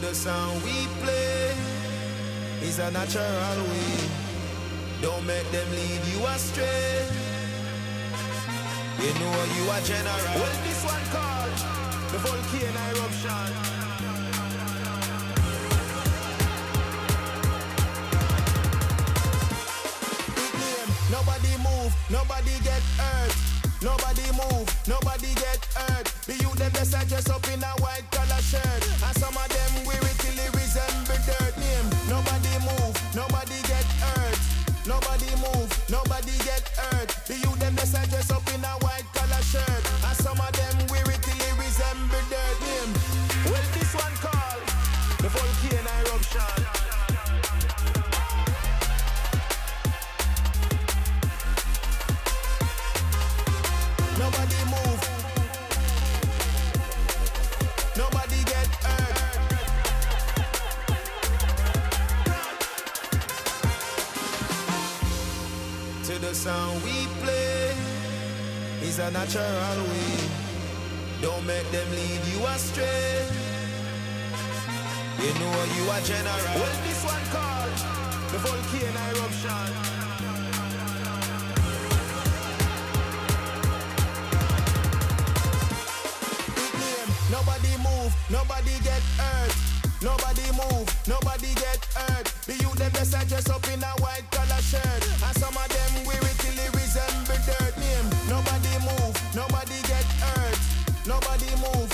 the sound we play is a natural way. Don't make them lead you astray. You know you are general. Well, this one called the volcano eruption. Nobody move, nobody get hurt. Nobody move, nobody get hurt. The youth them just dress up in a white collar shirt, and some of them wear it till it resemble dirt. Name, nobody move, nobody get hurt. Nobody move, nobody get hurt. The youth them just dress up in a white collar shirt, and some of them wear it till it resemble dirt. Name, well this one called the volcano eruption. Nobody move, nobody get hurt. To the sound we play is a natural way. Don't make them lead you astray. You know you are general. Well, this one called the volcano eruption. Nobody move, nobody get hurt. Nobody move, nobody get hurt. The youth them just dress up in a white collar shirt, and some of them wear it till it resemble dirt. Name, nobody move, nobody get hurt. Nobody move,